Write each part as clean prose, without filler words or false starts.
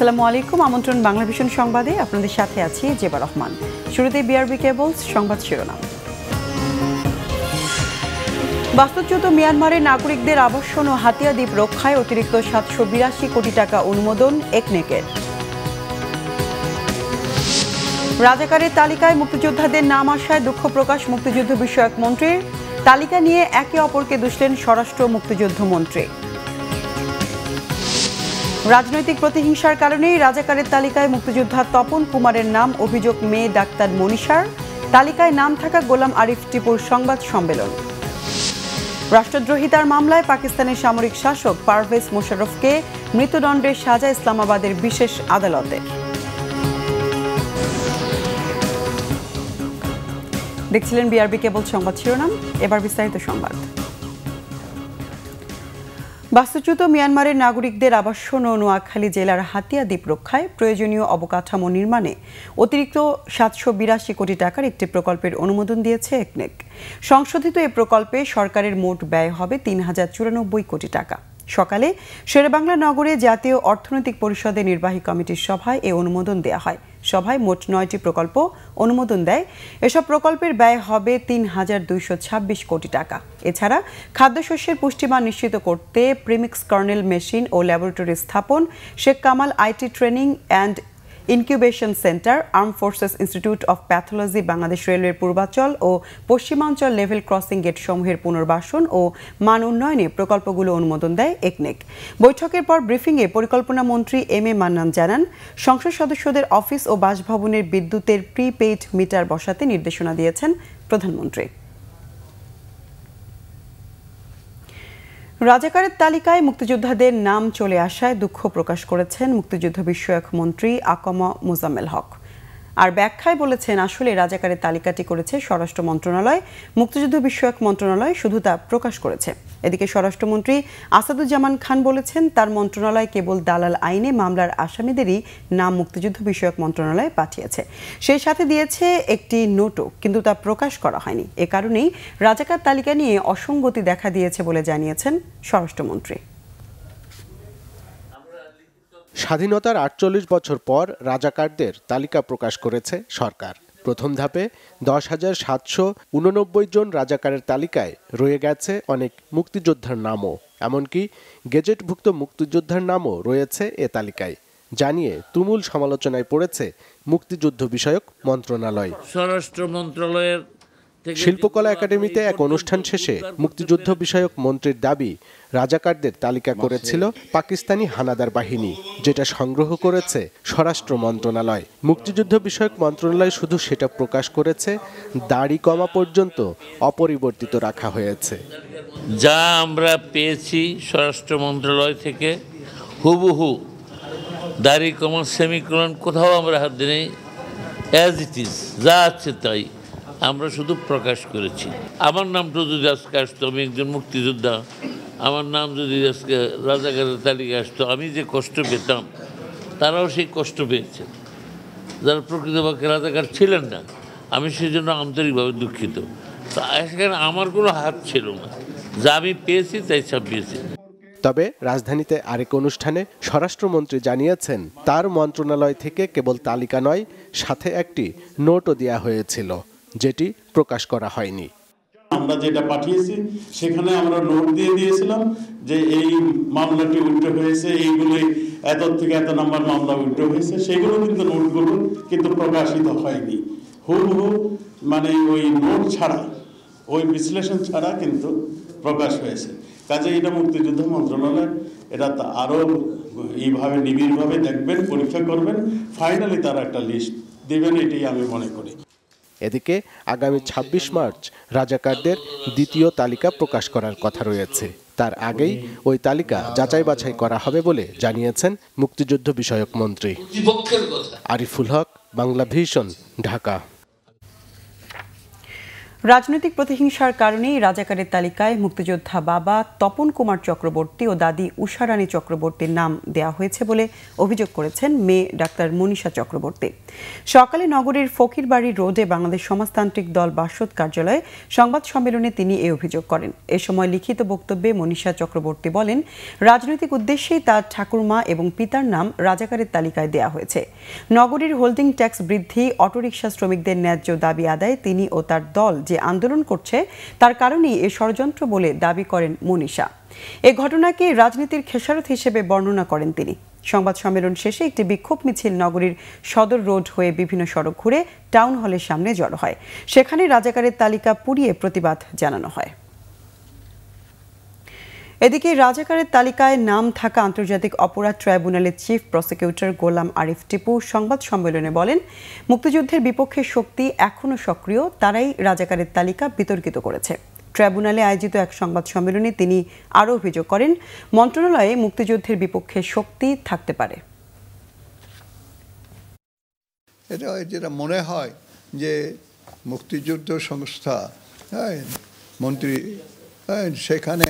আসসালামু আলাইকুম। আমন্ত্রণ বাংলাভিশন সংবাদে আপনাদের সাথে আছি জেবা রহমান। শুরুতে বিআরবি কেবলস সংবাদ শিরোনাম। বাস্তুচ্যুত মিয়ানমারের নাগরিকদের আবাসন ও হাতিয়া দ্বীপ রক্ষায় অতিরিক্ত 782 কোটি টাকা অনুমোদন একনেকের। রাজাকারের তালিকায় মুক্তিযোদ্ধাদের নাম আসায় দুঃখ প্রকাশ মুক্তিযুদ্ধ বিষয়ক মন্ত্রীর। তালিকা নিয়ে একে অপরকে দুষলেন স্বরাষ্ট্র মুক্তিযুদ্ধ মন্ত্রী। রাজনৈতিক প্রতিহিংসার কারণেই রাজাকারের তালিকায় মুক্তিযোদ্ধা তপন কুমারের নাম, অভিযোগ মেয়ে ডাক্তার মনীষার। তালিকায় নাম থাকা গোলাম আরিফ টিপুর সংবাদ সম্মেলন। রাষ্ট্রদ্রোহিতার মামলায় পাকিস্তানের সামরিক শাসক পারভেজ মোশাররফকে মৃত্যুদণ্ডের সাজা ইসলামাবাদের বিশেষ আদালতে। দেখছিলেন বিআরবি কেবল সংবাদ শিরোনাম, এবার বিস্তারিত সংবাদ। বাস্তুচ্যুত মিয়ানমারের নাগরিকদের আবাসন ও নোয়াখালী জেলার হাতিয়া দ্বীপ রক্ষায় প্রয়োজনীয় অবকাঠামো নির্মাণে অতিরিক্ত 782 কোটি টাকার একটি প্রকল্পের অনুমোদন দিয়েছে একনেক। সংশোধিত এ প্রকল্পে সরকারের মোট ব্যয় হবে 3094 কোটি টাকা। সকালে শেরেবাংলা নগরে জাতীয় অর্থনৈতিক পরিষদের নির্বাহী কমিটির সভায় এ অনুমোদন দেওয়া হয়। সভায় মোট 9টি প্রকল্প অনুমোদন দেয়। এসব প্রকল্পের ব্যয় হবে 3226 কোটি টাকা। এছাড়া খাদ্যশস্যের পুষ্টিমান নিশ্চিত করতে প্রিমিক্স কর্নেল মেশিন ও ল্যাবরেটরি স্থাপন, Sheikh Kamal IT training and incubation centre, arm forces institute of pathology, Bangladesh রেলওয়ের পূর্বাঞ্চল ও পশ্চিমাঞ্চল লেভেল ক্রসিং গেট সমূহের পুনর্বাসন ও মান উন্নয়নে প্রকল্পগুলো অনুমোদন দেয় একনেক। বৈঠকের পর ব্রিফিংয়ে পরিকল্পনা মন্ত্রী এম এ মান্নান জানান, সংসদ সদস্যদের অফিস ও বাসভবনের বিদ্যুতের প্রিপেইড মিটার বসাতে নির্দেশনা দিয়েছেন প্রধানমন্ত্রী। রাজাকারের তালিকায় মুক্তিযোদ্ধাদের নাম চলে আসায় দুঃখ প্রকাশ করেছেন মুক্তিযুদ্ধ বিষয়ক মন্ত্রী আকম মোজাম্মেল হক। আর ব্যাখ্যায় বলেছেন, আসলে রাজাকারের তালিকাটি করেছে স্বরাষ্ট্র মন্ত্রণালয়, মুক্তিযুদ্ধ বিষয়ক মন্ত্রণালয় শুধু তা প্রকাশ করেছে। এদিকে স্বরাষ্ট্রমন্ত্রী আসাদুজ্জামান খান বলেছেন, তার মন্ত্রণালয় কেবল দালাল আইনে মামলার আসামিদেরই নাম মুক্তিযুদ্ধ বিষয়ক মন্ত্রণালয়ে পাঠিয়েছে। সেই সাথে দিয়েছে একটি নোটও, কিন্তু তা প্রকাশ করা হয়নি। এ কারণেই রাজাকার তালিকা নিয়ে অসঙ্গতি দেখা দিয়েছে বলে জানিয়েছেন স্বরাষ্ট্রমন্ত্রী। স্বাধীনতার 48 বছর পর রাজাকারদের তালিকা প্রকাশ করেছে সরকার। প্রথম ধাপে 10,789 জন রাজাকারের তালিকায় রয়ে গেছে অনেক মুক্তিযোদ্ধার নামও, এমনকি গেজেটভুক্ত মুক্তিযোদ্ধার নামও রয়েছে এ তালিকায়, জানিয়ে তুমুল সমালোচনায় পড়েছে মুক্তিযুদ্ধ বিষয়ক মন্ত্রণালয়। স্বরাষ্ট্র মন্ত্রণালয়ের শিল্পকলা একাডেমিতে এক অনুষ্ঠান শেষে মুক্তিযুদ্ধ বিষয়ক মন্ত্রীর দাবি, রাজাকারদের তালিকা করেছিল পাকিস্তানি হানাদার বাহিনী, যেটা সংগ্রহ করেছে স্বরাষ্ট্র মন্ত্রণালয়। মুক্তিযুদ্ধ বিষয়ক মন্ত্রণালয় শুধু সেটা প্রকাশ করেছে, দাড়ি কমা পর্যন্ত অপরিবর্তিত রাখা হয়েছে। যা আমরা পেয়েছি স্বরাষ্ট্র মন্ত্রণালয় থেকে হুবহু দাড়ি কমা সেমিকোলন কোথাও আমরা হাত দিই, অ্যাজ ইট ইজ, যা আছে তাই আমরা শুধু প্রকাশ করেছি। আমার নামটা যদি আজকে আসতো, আমি একজন মুক্তিযোদ্ধা, আমার নাম যদি আজকে রাজাকারের তালিকা আসতো, আমি যে কষ্ট পেতাম তারাও সেই কষ্ট পেয়েছে, যারা প্রকৃতপক্ষে রাজাকার ছিলেন না। আমি সেই জন্য আন্তরিকভাবে দুঃখিত। তো এখানে আমার কোনো হাত ছিল না, যা আমি পেয়েছি তাই ছাপিয়েছি। তবে রাজধানীতে আরেক অনুষ্ঠানে স্বরাষ্ট্রমন্ত্রী জানিয়েছেন, তার মন্ত্রণালয় থেকে কেবল তালিকা নয়, সাথে একটি নোটও দেওয়া হয়েছিল, যেটি প্রকাশ করা হয়নি। আমরা যেটা পাঠিয়েছি সেখানে আমরা নোট দিয়ে দিয়েছিলাম যে এই মামলাটি উইথড্র হয়েছে, এইগুলি এত থেকে এত নাম্বার মামলা উইথড্র হয়েছে, সেগুলো কিন্তু নোটগুলো কিন্তু প্রকাশিত হয়নি। হুবহু মানে ওই নোট ছাড়া, ওই বিশ্লেষণ ছাড়া কিন্তু প্রকাশ হয়েছে। কাজে এটা মুক্তিযুদ্ধ মন্ত্রণালয় এটা আরও এইভাবে নিবিড়ভাবে দেখবেন, পরীক্ষা করবেন, ফাইনালি তারা একটা লিস্ট দেবেন, এটাই আমি মনে করি। এদিকে আগামী 26 মার্চ রাজাকারদের দ্বিতীয় তালিকা প্রকাশ করার কথা রয়েছে। তার আগেই ওই তালিকা যাচাই বাছাই করা হবে বলে জানিয়েছেন মুক্তিযুদ্ধ বিষয়ক মন্ত্রী আরিফুল হক, বাংলাভিশন, ঢাকা। রাজনৈতিক প্রতিহিংসার কারণেই রাজাকারের তালিকায় মুক্তিযোদ্ধা বাবা তপন কুমার চক্রবর্তী ও দাদি উষারানী চক্রবর্তীর নাম দেওয়া হয়েছে বলে অভিযোগ করেছেন মেয়ে ডাক্তার মনীষা চক্রবর্তী। সকালে নগরীর ফকিরবাড়ি রোডে বাংলাদেশ সমাজতান্ত্রিক দল বাসদ কার্যালয়ে সংবাদ সম্মেলনে তিনি এই অভিযোগ করেন। এ সময় লিখিত বক্তব্যে মনীষা চক্রবর্তী বলেন, রাজনৈতিক উদ্দেশ্যেই তার ঠাকুরমা এবং পিতার নাম রাজাকারের তালিকায় দেওয়া হয়েছে। নগরীর হোল্ডিং ট্যাক্স বৃদ্ধি, অটোরিকশা শ্রমিকদের ন্যায্য দাবি আদায় তিনি ও তার দল যে আন্দোলন করছে তার কারণেই এ ষড়যন্ত্র বলে দাবি করেন মনীষা। এ ঘটনাকে রাজনীতির খেসারত হিসেবে বর্ণনা করেন তিনি। সংবাদ সম্মেলন শেষে একটি বিক্ষোভ মিছিল নগরীর সদর রোড হয়ে বিভিন্ন সড়ক ঘুরে টাউন হলের সামনে জড়ো হয়। সেখানে রাজাকারের তালিকা পুড়িয়ে প্রতিবাদ জানানো হয়। এদিকে রাজাকারের তালিকায় নাম থাকা আন্তর্জাতিক অপরাধ ট্রাইব্যুনালের চিফ প্রসিকিউটর গোলাম আরিফ টিপু সংবাদ সম্মেলনে বলেন, মুক্তিযুদ্ধের বিপক্ষে শক্তি এখনও সক্রিয়, তারাই রাজাকারের তালিকা বিতর্কিত করেছে। ট্রাইব্যুনালে আয়োজিত এক সংবাদ সম্মেলনে তিনি আরও অভিযোগ করেন, মন্ত্রণালয়ে মুক্তিযুদ্ধের বিপক্ষে শক্তি থাকতে পারে। এটা যেটা মনে হয় যে মুক্তিযুদ্ধ সংস্থা মন্ত্রী সেখানে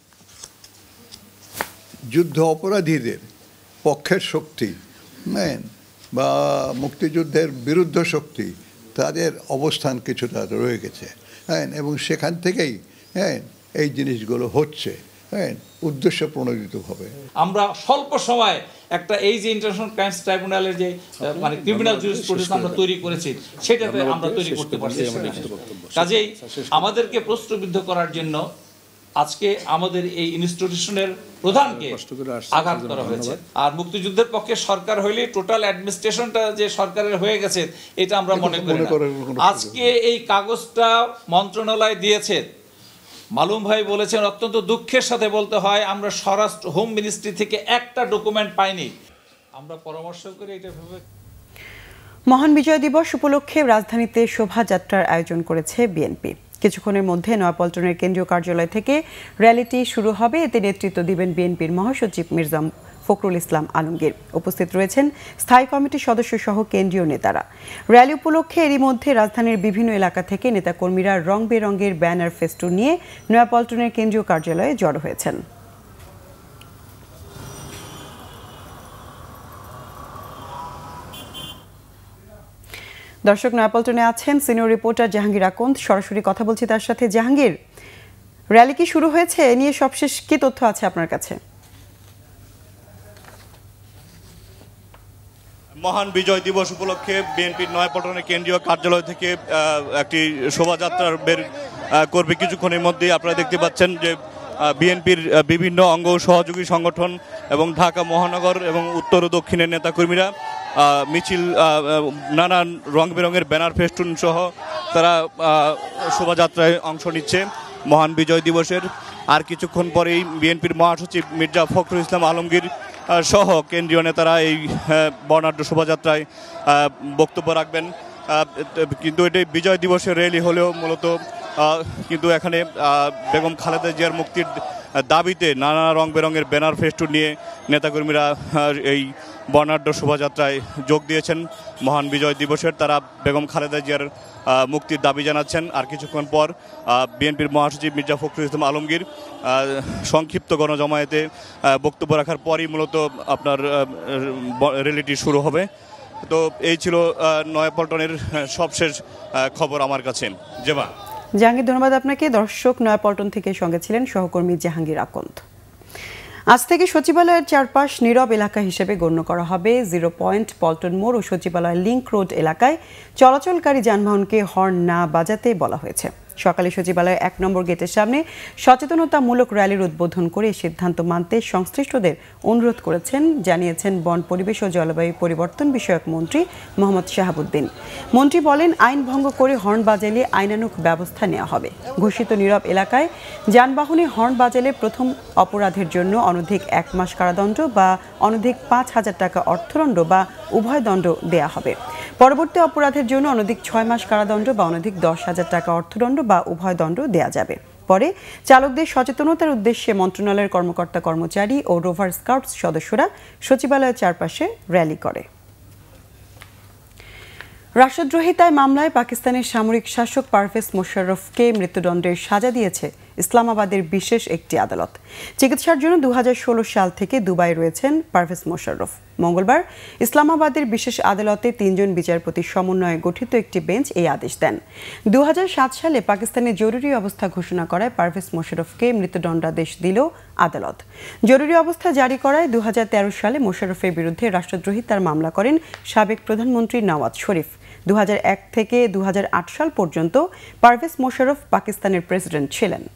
যুদ্ধ অপরাধীদের পক্ষের শক্তি বা মুক্তিযুদ্ধের বিরুদ্ধ শক্তি তাদের অবস্থান কিছুটা রয়ে গেছে এবং সেখান থেকেই এই জিনিসগুলো হচ্ছে উদ্দেশ্য প্রণোদিতভাবে। আমরা স্বল্প সময় একটা এই যে ইন্টারন্যাশনাল ক্রাইমস ট্রাইব্যুনালের যে মানে ক্রিমিনাল জুরিসপ্রুডেন্স আমরা তৈরি করেছি সেটাতে আমরা তৈরি করতে পারছি। কাজেই আমাদেরকে প্রশ্নবিদ্ধ করার জন্য আজকে আমাদের এই ইনস্টিটিউশনের প্রধানকে আঘাত করা হয়েছে। আর মুক্তিযুদ্ধের পক্ষে সরকার হইলে টোটাল অ্যাডমিনিস্ট্রেশনটা যে সরকারের হয়ে গেছে এটা আমরা মনে করি না। আজকে এই কাগজটা মন্ত্রণালয় দিয়েছে, মালুম ভাই বলেছেন, অত্যন্ত দুঃখের সাথে বলতে হয় আমরা স্বরাষ্ট্র হোম মিনিস্ট্রি থেকে একটা ডকুমেন্ট পাইনি। আমরা পরামর্শ করে এটা ভেবে। মহান বিজয় দিবস উপলক্ষে রাজধানীতে শোভাযাত্রার আয়োজন করেছে বিএনপি। কিছুক্ষণের মধ্যে নয়াপল্টনের কেন্দ্রীয় কার্যালয় থেকে র্যালিটি শুরু হবে। এতে নেতৃত্ব দিবেন বিএনপির মহাসচিব মির্জা ফখরুল ইসলাম আলমগীর। উপস্থিত রয়েছেন স্থায়ী কমিটির সদস্য সহ কেন্দ্রীয় নেতারা। র্যালি উপলক্ষে এরই মধ্যে রাজধানীর বিভিন্ন এলাকা থেকে নেতাকর্মীরা রং বেরঙের ব্যানার ফেস্টুন নিয়ে নয়াপল্টনের কেন্দ্রীয় কার্যালয়ে জড়ো হয়েছেন। দর্শক, নয়াপল্টনে আছেন সিনিয়র রিপোর্টার জাহাঙ্গীর আকন্দ, সরাসরি কথা বলছি তার সাথে। জাহাঙ্গীর, র্যালি কি শুরু হয়েছে? এ নিয়ে সবশেষ কি তথ্য আছে আপনার কাছে? মহান বিজয় দিবস উপলক্ষে বিএনপির নয়াপল্টনের কেন্দ্রীয় কার্যালয় থেকে একটি শোভাযাত্রা বের করবে কিছুক্ষণের মধ্যেই। আপনারা দেখতে পাচ্ছেন যে বিএনপির বিভিন্ন অঙ্গ সহযোগী সংগঠন এবং ঢাকা মহানগর এবং উত্তর ও দক্ষিণের নেতাকর্মীরা মিছিল, নানান রং বেরঙের ব্যানার ফেস্টুন সহ তারা শোভাযাত্রায় অংশ নিচ্ছে মহান বিজয় দিবসের। আর কিছুক্ষণ পরেই বিএনপির মহাসচিব মির্জা ফখরুল ইসলাম আলমগীর সহ কেন্দ্রীয় নেতারা এই বর্ণাঢ্য শোভাযাত্রায় বক্তব্য রাখবেন। কিন্তু এটি বিজয় দিবসের র্যালি হলেও মূলত কিন্তু এখানে বেগম খালেদা জিয়ার মুক্তির দাবিতে নানা রং বেরঙের ব্যানার ফেস্টুন নিয়ে নেতাকর্মীরা এই বর্ণাঢ্য শোভাযাত্রায় যোগ দিয়েছেন মহান বিজয় দিবসের। তারা বেগম খালেদা জিয়ার মুক্তির দাবি জানাচ্ছেন। আর কিছুক্ষণ পর বিএনপির মহাসচিব মির্জা ফখরুল ইসলাম আলমগীর সংক্ষিপ্ত গণজমায়েতে বক্তব্য রাখার পরই মূলত আপনার র্যালিটি শুরু হবে। তো এই ছিল নয়াপল্টনের সবশেষ খবর আমার কাছে। জাহাঙ্গীর, ধন্যবাদ আপনাকে। দর্শক, নয়াপল্টন থেকে সঙ্গে ছিলেন সহকর্মী জাহাঙ্গীর আকন্দ। আজ থেকে সচিবালয়ের চারপাশ নীরব এলাকা হিসেবে গণ্য করা হবে। 0 পয়েন্ট, পল্টন মোড় ও সচিবালয় লিংক রোড এলাকায় চলাচলকারী যানবাহনকে হর্ন না বাজাতে বলা হয়েছে। সকালে সচিবালয়ের 1 নম্বর গেটের সামনে সচেতনতামূলক র্যালির উদ্বোধন করে সিদ্ধান্ত মানতে সংশ্লিষ্টদের অনুরোধ করেছেন, জানিয়েছেন বন, পরিবেশ ও জলবায়ু পরিবর্তন বিষয়ক মন্ত্রী মোহাম্মদ শাহাবুদ্দিন। মন্ত্রী বলেন, আইন ভঙ্গ করে হর্ন বাজালে আইনানুগ ব্যবস্থা নেওয়া হবে। ঘোষিত নীরব এলাকায় যানবাহনে হর্ন বাজালে প্রথম অপরাধের জন্য অনধিক 1 মাস কারাদণ্ড বা অনধিক 5,000 টাকা অর্থদণ্ড বা উভয় দণ্ড দেয়া হবে। পরবর্তী অপরাধের জন্য অনধিক 6 মাস কারাদণ্ড বা অনধিক 10,000 টাকা অর্থদণ্ড বা উভয় দণ্ড দেয়া যাবে। পরে চালকদের সচেতনতার উদ্দেশ্যে মন্ত্রণালয়ের কর্মকর্তা কর্মচারী ও রোভার স্কাউটস সদস্যরা সচিবালয়ের চারপাশে র্যালি করে। রাষ্ট্রদ্রোহিতায় মামলায় পাকিস্তানের সামরিক শাসক পারভেজ মোশাররফকে মৃত্যুদণ্ডের সাজা দিয়েছে ইসলামাবাদের বিশেষ একটি আদালত। চিকিৎসার জন্য 2016 সাল থেকে দুবাই রয়েছেন পারভেজ মোশাররফ। মঙ্গলবার ইসলামাবাদের বিশেষ আদালতে 3 জন বিচারপতির সমন্বয়ে গঠিত একটি বেঞ্চ এই আদেশ দেন। 2007 সালে পাকিস্তানে জরুরি অবস্থা ঘোষণা করায় পারভেজ মোশাররফকে মৃত্যুদণ্ডাদেশ দিল আদালত। জরুরি অবস্থা জারি করায় 2013 সালে মোশাররফের বিরুদ্ধে রাষ্ট্রদ্রোহিতার মামলা করেন সাবেক প্রধানমন্ত্রী নওয়াজ শরীফ। 2001 থেকে 2008 সাল পর্যন্ত পারভেজ মোশাররফ পাকিস্তানের প্রেসিডেন্ট ছিলেন।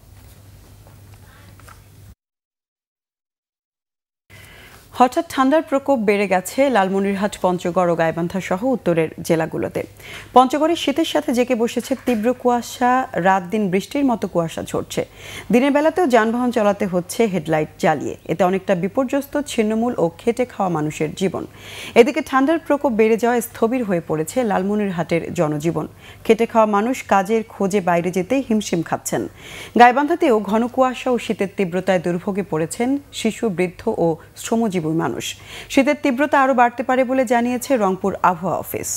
হঠাৎ ঠান্ডার প্রকোপ বেড়ে গেছে লালমনিরহাট, পঞ্চগড় ও গাইবান্ধা সহ উত্তরের জেলাগুলোতে। পঞ্চগড়ে শীতের সাথে জেঁকে বসেছে তীব্র কুয়াশা, রাত দিন বৃষ্টির মতো কুয়াশা ঝরছে। দিনের বেলাতেও যানবাহন চালাতে হচ্ছে হেডলাইট জ্বালিয়ে। এতে অনেকটা বিপর্যস্ত ছিন্নমূল ও খেটে খাওয়া মানুষের জীবন। এদিকে ঠান্ডার প্রকোপ বেড়ে যাওয়ায় স্থবির হয়ে পড়েছে লালমনিরহাটের জনজীবন। খেটে খাওয়া মানুষ কাজের খোঁজে বাইরে যেতে হিমশিম খাচ্ছেন। গাইবান্ধাতেও ঘন কুয়াশা ও শীতের তীব্রতায় দুর্ভোগে পড়েছেন শিশু, বৃদ্ধ ও শ্রমজীবী মানুষ। শীতের তীব্রতা আরো বাড়তে পারে বলে জানিয়েছে রংপুর আবহাওয়া অফিস।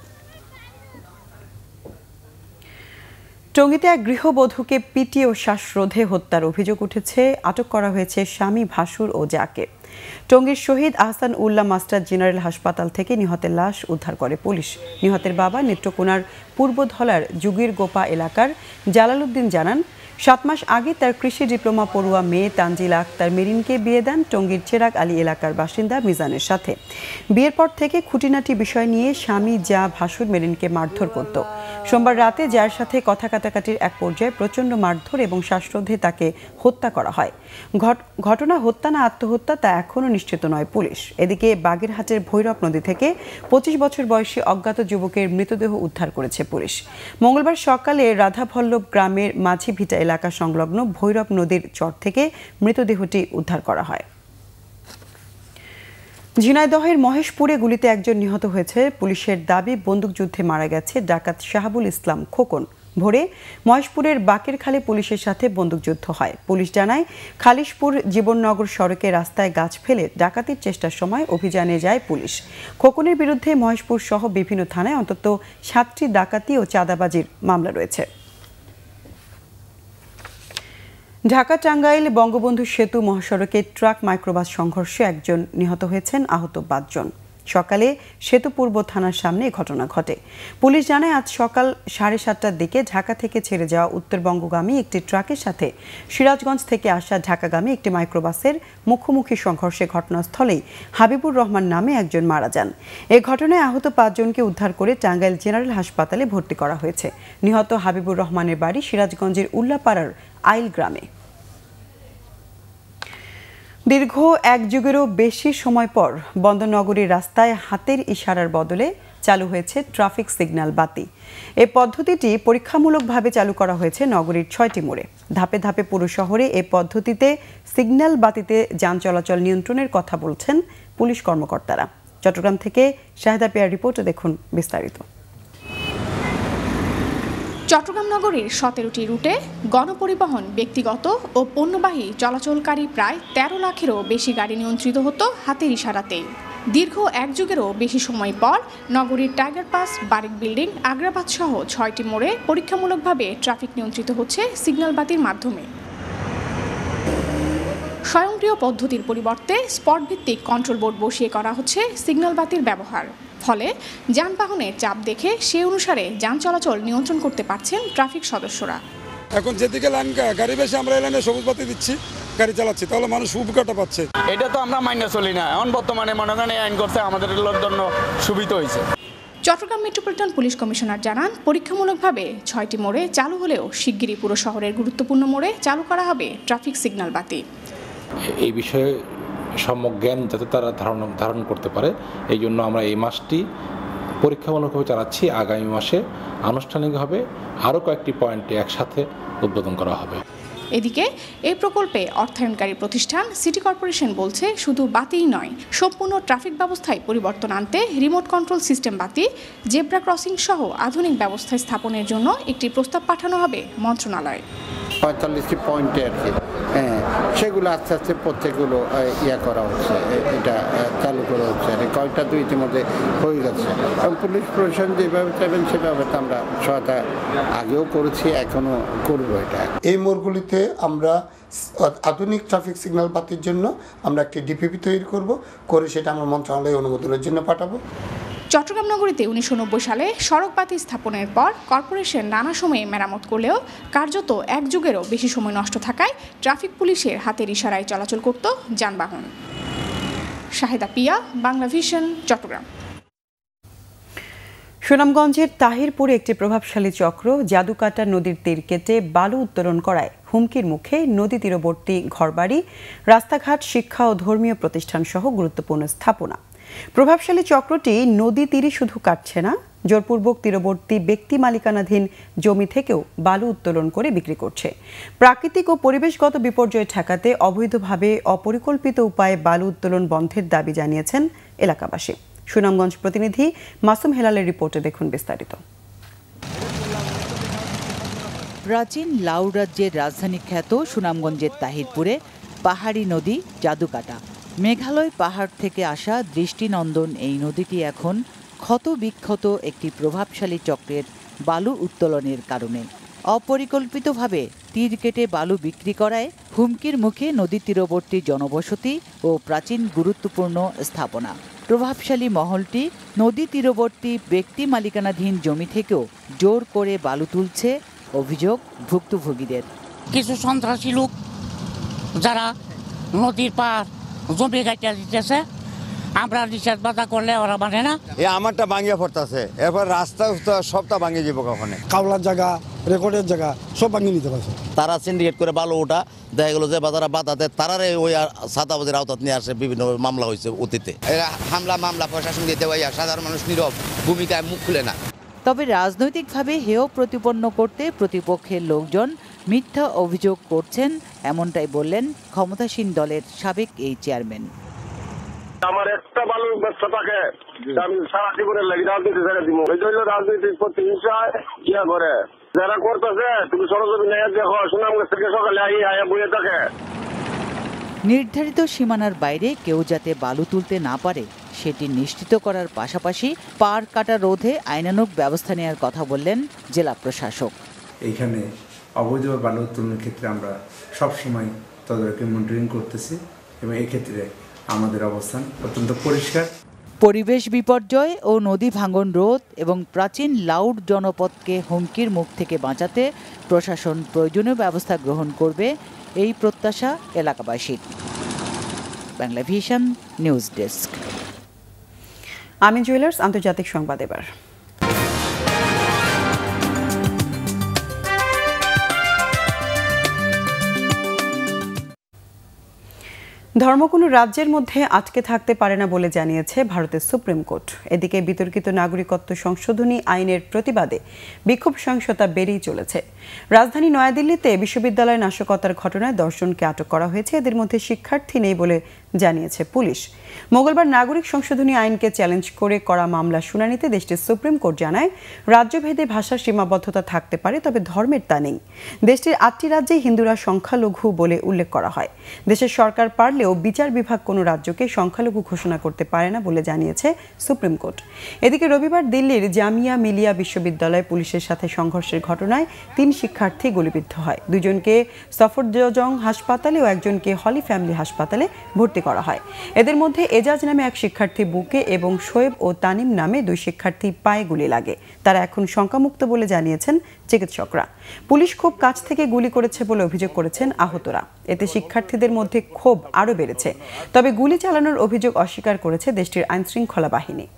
টঙ্গীতে এক গৃহবধূকে পিটিয়ে ও শ্বাসরোধে হত্যার অভিযোগ উঠেছে। আটক করা হয়েছে স্বামী, ভাসুর ও জাকে। টঙ্গীর শহীদ আহসান উল্লাহ মাস্টার জেনারেল হাসপাতাল থেকে নিহতের লাশ উদ্ধার করে পুলিশ। নিহতের বাবা নেত্রকোনার পূর্বধলার যুগীর গোপা এলাকার জালালউদ্দিন জানান, 7 মাস আগে তার কৃষি ডিপ্লোমা পড়ুয়া মেয়ে তানজিলা আক্তার মেরিনকে বিয়ে দেন টঙ্গীর চেরাগ আলী এলাকার বাসিন্দা মিজানের সাথে। বিয়ের পর থেকে খুঁটিনাটি বিষয় নিয়ে স্বামী যা ভাসুর মেরিনকে মারধর করত। সোমবার রাতে যার সাথে কথা কাটাকাটির এক পর্যায়ে প্রচণ্ড মারধর এবং শ্বাসরোধে তাকে হত্যা করা হয়। ঘটনা হত্যা না আত্মহত্যা তা এখনও নিশ্চিত নয় পুলিশ। এদিকে বাগেরহাটের ভৈরব নদী থেকে 25 বছর বয়সী অজ্ঞাত যুবকের মৃতদেহ উদ্ধার করেছে পুলিশ। মঙ্গলবার সকালে রাধাভল্লভ গ্রামের মাঝি ভিটা এলাকা সংলগ্ন ভৈরব নদীর চর থেকে মৃতদেহটি উদ্ধার করা হয়। ঝিনাইদহের মহেশপুরে গুলিতে একজন নিহত হয়েছে। পুলিশের দাবি, বন্দুকযুদ্ধে মারা গেছে ডাকাত শাহাবুল ইসলাম খোকন। ভোরে মহেশপুরের বাকেরখালী পুলিশের সাথে বন্দুকযুদ্ধ হয়। পুলিশ জানায়, খালিশপুর জীবননগর সড়কে রাস্তায় গাছ ফেলে ডাকাতির চেষ্টার সময় অভিযানে যায় পুলিশ। খোকনের বিরুদ্ধে মহেশপুর সহ বিভিন্ন থানায় অন্তত 7টি ডাকাতি ও চাঁদাবাজির মামলা রয়েছে। ঢাকা টাঙ্গাইল বঙ্গবন্ধু সেতু মহাসড়কে ট্রাক মাইক্রোবাস সংঘর্ষে একজন নিহত হয়েছেন, আহত 5 জন। সকালে সেতু পূর্ব থানার সামনে ঘটনা ঘটে। পুলিশ জানায়, আজ সকাল 7:30টার দিকে ঢাকা থেকে ছেড়ে যাওয়া উত্তরবঙ্গগামী একটি ট্রাকের সাথে সিরাজগঞ্জ থেকে আসা ঢাকাগামী একটি মাইক্রোবাসের মুখোমুখি সংঘর্ষে ঘটনাস্থলেই হাবিবুর রহমান নামে একজন মারা যান। এ ঘটনায় আহত 5 জনকে উদ্ধার করে টাঙ্গাইল জেনারেল হাসপাতালে ভর্তি করা হয়েছে। নিহত হাবিবুর রহমানের বাড়ি সিরাজগঞ্জের উল্লাপাড়ার আইল গ্রামে। দীর্ঘ 1 যুগেরও বেশি সময় পর বন্দরনগরীর রাস্তায় হাতের ইশারার বদলে চালু হয়েছে ট্রাফিক সিগন্যাল বাতি। এই পদ্ধতিটি পরীক্ষামূলকভাবে চালু করা হয়েছে নগরীর 6টি মোড়ে। ধাপে ধাপে পুরো শহরে এই পদ্ধতিতে সিগন্যাল বাতিতে যান চলাচল নিয়ন্ত্রণের কথা বলছেন পুলিশ কর্মকর্তারা। চট্টগ্রাম থেকে শাহেদা পেয়ার রিপোর্টে দেখুন বিস্তারিত। চট্টগ্রাম নগরীর 17টি রুটে গণপরিবহন, ব্যক্তিগত ও পণ্যবাহী চলাচলকারী প্রায় 13 লাখেরও বেশি গাড়ি নিয়ন্ত্রিত হতো হাতের ইশারাতেই। দীর্ঘ 1 যুগেরও বেশি সময় পর নগরীর Tiger Pass, Barik building, Agrabad সহ 6টি মোড়ে পরীক্ষামূলকভাবে ট্রাফিক নিয়ন্ত্রিত হচ্ছে সিগন্যাল বাতির মাধ্যমে। স্বয়ংক্রিয় পদ্ধতির পরিবর্তে স্পট ভিত্তিক কন্ট্রোল বোর্ড বসিয়ে করা হচ্ছে সিগন্যাল বাতির ব্যবহার। ফলে যানবাহনের চাপ দেখে সে অনুসারে যান চলাচল নিয়ন্ত্রণ করতে পারছেন ট্রাফিক সদস্যরা। এখন যেদিকে লাইন গাড়ি বেশি আমরা লাইনে সবুজ বাতি দিচ্ছি, গাড়ি চালাচ্ছি, তাহলে মানুষ উপকারটা পাচ্ছে। এটা তো আমরা মাইনে চলি না, এখন বর্তমানে মনে করেন আইন করতে আমাদের জন্য সুবিধা হয়েছে। চট্টগ্রাম মেট্রোপলিটন পুলিশ কমিশনার জানান, পরীক্ষামূলকভাবে 6টি মোড়ে চালু হলেও শিগগিরই পুরো শহরের গুরুত্বপূর্ণ মোড়ে চালু করা হবে ট্রাফিক সিগন্যাল বাতি। এই বিষয়ে সম্যক জ্ঞান যাতে তারা ধারণ করতে পারে, এই জন্য আমরা এই মাসটি পরীক্ষামূলকভাবে চালাচ্ছি। আগামী মাসে আনুষ্ঠানিকভাবে আরও কয়েকটি পয়েন্টে একসাথে উদ্বোধন করা হবে। এদিকে এই প্রকল্পে অর্থায়নকারী প্রতিষ্ঠান সিটি কর্পোরেশন বলছে, শুধু বাতিই নয়, সম্পূর্ণ ট্রাফিক ব্যবস্থায় পরিবর্তন আনতে রিমোট কন্ট্রোল সিস্টেম বাতি, জেব্রা ক্রসিং সহ আধুনিক ব্যবস্থা স্থাপনের জন্য একটি প্রস্তাব পাঠানো হবে মন্ত্রণালয়ে। 45টি পয়েন্টে আর কি, হ্যাঁ, সেগুলো আস্তে আস্তে প্রত্যেকগুলো ইয়া করা হচ্ছে, এটা চালু করা হচ্ছে। আর কয়েকটা তো ইতিমধ্যে হয়ে গেছে এবং পুলিশ প্রশাসন যেভাবে চাইবেন সেভাবে তো আমরা সহায়তা আগেও করেছি, এখনও করবো। এটা এই মোড়গুলিতে আমরা আধুনিক ট্রাফিক সিগন্যাল বাতির জন্য আমরা একটি ডিপিপি তৈরি করে সেটা আমরা মন্ত্রণালয়ে অনুমোদনের জন্য পাঠাবো। চট্টগ্রাম নগরীতে 1990 সালে সড়ক বাতি স্থাপনের পর কর্পোরেশন নানা সময়ে মেরামত করলেও কার্যত এক যুগেরও বেশি সময় নষ্ট থাকায় ট্রাফিক পুলিশের হাতের ইশারায় চলাচল করত যানবাহন। শাহেদা পিয়া, বাংলাভিশন, চট্টগ্রাম। সুনামগঞ্জের তাহিরপুরে একটি প্রভাবশালী চক্র জাদুকাটা নদীর তীর কেটে বালু উত্তোলন করায় হুমকির মুখে নদী তীরবর্তী ঘরবাড়ি, রাস্তাঘাট, শিক্ষা ও ধর্মীয় প্রতিষ্ঠান সহ গুরুত্বপূর্ণ স্থাপনা। প্রভাবশালী চক্রটি নদী তীরে শুধু কাটছে না, জোরপূর্বক তীরবর্তী ব্যক্তি মালিকানাধীন জমি থেকেও বালু উত্তোলন করে বিক্রি করছে। প্রাকৃতিক ও পরিবেশগত বিপর্যয় ঠেকাতে অবৈধভাবে অপরিকল্পিত উপায়ে বালু উত্তোলন বন্ধের দাবি জানিয়েছেন এলাকাবাসী। সুনামগঞ্জ প্রতিনিধি মাসুম হেলালের রিপোর্টে দেখুন বিস্তারিত। প্রাচীন লাউ রাজ্যের রাজধানী খ্যাত সুনামগঞ্জের তাহিরপুরে পাহাড়ি নদী জাদুকাটা। মেঘালয় পাহাড় থেকে আসা দৃষ্টিনন্দন এই নদীটি এখন ক্ষতবিক্ষত একটি প্রভাবশালী চক্রের বালু উত্তোলনের কারণে অপরিকল্পিতভাবে তীর কেটে বালু বিক্রি করায় হুমকির মুখে নদী তীরবর্তী জনবসতি ও প্রাচীন গুরুত্বপূর্ণ স্থাপনা। প্রভাবশালী মহলটি নদী তীরবর্তী ব্যক্তি মালিকানাধীন জমি থেকেও জোর করে বালু তুলছে, অভিযোগ ভুক্তভোগীদের। কিছু সন্ত্রাসী লোক যারা নদীর পার জমি কাটিয়ে দিতেছে, আমরা নিষেধ বাধা করলে ওরা মানে না। আমারটা ভাঙিয়ে পড়তেছে, এরপর রাস্তা সবটা ভাঙিয়ে যাবো। কখনে কাওলার জায়গা, রেকর্ডের জায়গা সব ভাঙিয়ে নিতে পারছে। তারা সিন্ডিকেট করে ভালো ওটা দেখা গেল যে বাজারে বাধাতে তারারে ওই সাদাবাজির আওতাত নিয়ে আসে। বিভিন্ন মামলা হয়েছে অতীতে, মামলা প্রশাসন দিতে হইয়া সাধারণ মানুষ নীরব ভূমিকায় মুখ খুলে না। তবে রাজনৈতিকভাবে হেয় প্রতিপন্ন করতে প্রতিপক্ষের লোকজন মিথ্যা অভিযোগ করছেন, এমনটাই বললেন ক্ষমতাসীন দলের সাবেক এই চেয়ারম্যান। আমার একটা ভালো ব্যবসা থাকে, আমি সারা জীবনের লাগি রাজনীতি ছেড়ে দিব। এই জন্য রাজনীতি প্রতিহিংসায় ইয়া করে যারা করতেছে, তুমি সরজমিন দেখো সুনামগঞ্জ থেকে সকালে আইয়া বইয়ে থাকে। নির্ধারিত সীমানার বাইরে কেউ যাতে বালু তুলতে না পারে সেটি নিশ্চিত করার পাশাপাশি পার কাটা রোধে আইনানুগ ব্যবস্থা নেওয়ার কথা বললেন জেলা প্রশাসক। এইখানে অবৈধ বালু উত্তোলনের ক্ষেত্রে আমরা সবসময় তদারকি মনিটরিং করতেছি এবং এই ক্ষেত্রে আমাদের অবস্থান অত্যন্ত পরিষ্কার। পরিবেশ বিপর্যয় ও নদী ভাঙন রোধ এবং প্রাচীন লাউড জনপদকে হুমকির মুখ থেকে বাঁচাতে প্রশাসন প্রয়োজনীয় ব্যবস্থা গ্রহণ করবে, এই প্রত্যাশা এলাকাবাসীর। Banglavision news desk. আমি জুয়েলার্স আন্তর্জাতিক সংবাদ। এবার ধর্ম কোনো রাজ্যের মধ্যে আটকে থাকতে পারে না বলে জানিয়েছে ভারতের সুপ্রিম কোর্ট। এদিকে বিতর্কিত নাগরিকত্ব সংশোধনী আইনের প্রতিবাদে বিক্ষোভ সহিংসতা বেড়েই চলেছে। রাজধানী নয়াদিল্লিতে বিশ্ববিদ্যালয় নাশকতার ঘটনায় 10 জনকে আটক করা হয়েছে। এদের মধ্যে শিক্ষার্থী নেই বলে জানিয়েছে পুলিশ। মঙ্গলবার নাগরিক সংশোধনী আইনকে চ্যালেঞ্জ করে করা মামলা শুনানিতে দেশটির সুপ্রিম কোর্ট জানায়, রাজ্যভেদে ভাষার সীমাবদ্ধতা থাকতে পারে, তবে ধর্মের তা নেই। দেশটির 8টি রাজ্যে হিন্দুরা সংখ্যালঘু বলে উল্লেখ করা হয়। দেশের সরকার পারলেও বিচার বিভাগ কোনো রাজ্যকে সংখ্যালঘু ঘোষণা করতে পারে না বলে জানিয়েছে সুপ্রিম কোর্ট। এদিকে রবিবার দিল্লির জামিয়া মিলিয়া বিশ্ববিদ্যালয়ে পুলিশের সাথে সংঘর্ষের ঘটনায় 3 শিক্ষার্থী গুলিবিদ্ধ হয়। 2 জনকে সফরজং হাসপাতালে ও 1 জনকে হলি ফ্যামিলি হাসপাতালে ভর্তি করা হয়। এদের মধ্যে এজাজ নামে 1 শিক্ষার্থী বুকে এবং শোয়েব ও তানিম নামে 2 শিক্ষার্থী পায়ে গুলি লাগে। তারা এখন শঙ্কামুক্ত বলে জানিয়েছেন চিকিৎসকরা। পুলিশ খুব কাছ থেকে গুলি করেছে বলে অভিযোগ করেছেন আহতরা। এতে শিক্ষার্থীদের মধ্যে ক্ষোভ আরও বেড়েছে। তবে গুলি চালানোর অভিযোগ অস্বীকার করেছে দেশটির আইনশৃঙ্খলা বাহিনী।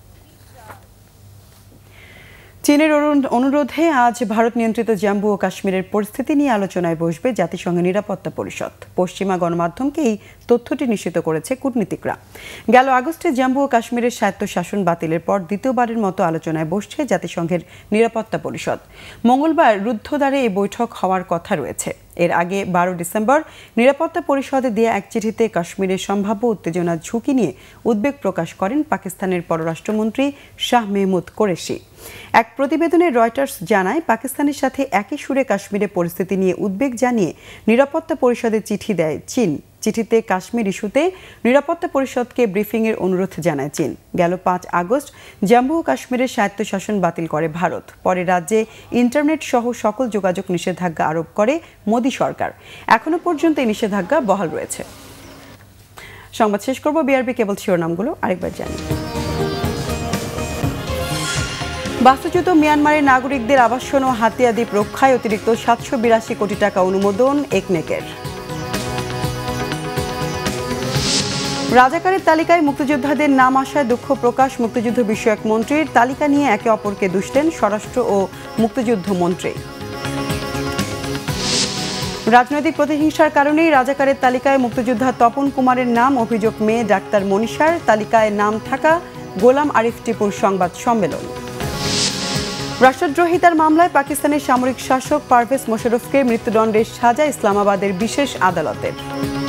চীনের অনুরোধে আজ ভারত নিয়ন্ত্রিত জম্মু ও কাশ্মীরের পরিস্থিতি নিয়ে আলোচনায় বসবে জাতিসংঘের নিরাপত্তা পরিষদ। পশ্চিমা গণমাধ্যমকে এই তথ্যটি নিশ্চিত করেছে কূটনীতিকরা। গেল আগস্টে জম্মু ও কাশ্মীরের স্বায়ত্তশাসন বাতিলের পর দ্বিতীয়বারের মতো আলোচনায় বসছে জাতিসংঘের নিরাপত্তা পরিষদ। মঙ্গলবার রুদ্ধদ্বারে এই বৈঠক হওয়ার কথা রয়েছে। এর আগে 12 ডিসেম্বর নিরাপত্তা পরিষদে দেয়া এক চিঠিতে কাশ্মীরের সম্ভাব্য উত্তেজনার ঝুঁকি নিয়ে উদ্বেগ প্রকাশ করেন পাকিস্তানের পররাষ্ট্রমন্ত্রী শাহ মেহমুদ কোরেশি। এক প্রতিবেদনে রয়টার্স জানায়, পাকিস্তানের সাথে একই সুরে কাশ্মীরের পরিস্থিতি নিয়ে উদ্বেগ জানিয়ে নিরাপত্তা পরিষদে চিঠি দেয় চীন। চিঠিতে কাশ্মীর ইস্যুতে নিরাপত্তা পরিষদকে ব্রিফিংয়ের অনুরোধ জানায় চীন। গেল 5 আগস্ট জম্মু ও কাশ্মীরের স্বায়ত্তশাসন বাতিল করে ভারত। পরে রাজ্যে ইন্টারনেট সহ সকল যোগাযোগ নিষেধাজ্ঞা আরোপ করে মোদী সরকার। এখনো পর্যন্ত এই নিষেধাজ্ঞা বহাল রয়েছে। সংবাদ শেষ করব, বিআরবি কেবল শিরোনামগুলো আরেকবার জানি। বাস্তুচ্যুত মিয়ানমারের নাগরিকদের আবাসন ও হাতিয়া দ্বীপ রক্ষায় অতিরিক্ত 782 কোটি টাকা অনুমোদন একনেকের। রাজাকারের তালিকায় মুক্তিযোদ্ধাদের নাম আসায় দুঃখ প্রকাশ মুক্তিযুদ্ধ বিষয়ক মন্ত্রীর। তালিকা নিয়ে একে অপরকে দুষলেন স্বরাষ্ট্র ও মুক্তিযুদ্ধ মন্ত্রী। রাজনৈতিক প্রতিহিংসার কারণেই রাজাকারের তালিকায় মুক্তিযোদ্ধা তপন কুমারের নাম, অভিযোগ মেয়ে ডাক্তার মনীষার। তালিকায় নাম থাকা গোলাম আরিফ টিপুর সংবাদ সম্মেলন। রাষ্ট্রদ্রোহিতার মামলায় পাকিস্তানের সামরিক শাসক পারভেজ মোশাররফকে মৃত্যুদণ্ডের সাজা ইসলামাবাদের বিশেষ আদালতের।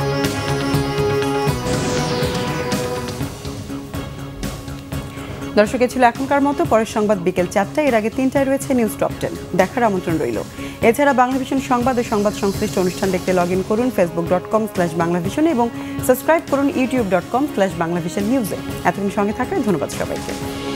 দর্শক, ছিল এখনকার মতো। পরের সংবাদ বিকেল 4টায়, এর আগে 3টায় রয়েছে নিউজ টপ 10। দেখার আমন্ত্রণ রইল। এছাড়া বাংলাভিশন সংবাদ ও সংবাদ সংশ্লিষ্ট অনুষ্ঠান দেখতে লগ ইন করুন facebook.com/বাংলাভিশন এবং সাবস্ক্রাইব করুন youtube.com/বাংলাভিশন নিউজে। এতক্ষণ সঙ্গে থাকায় ধন্যবাদ সবাইকে।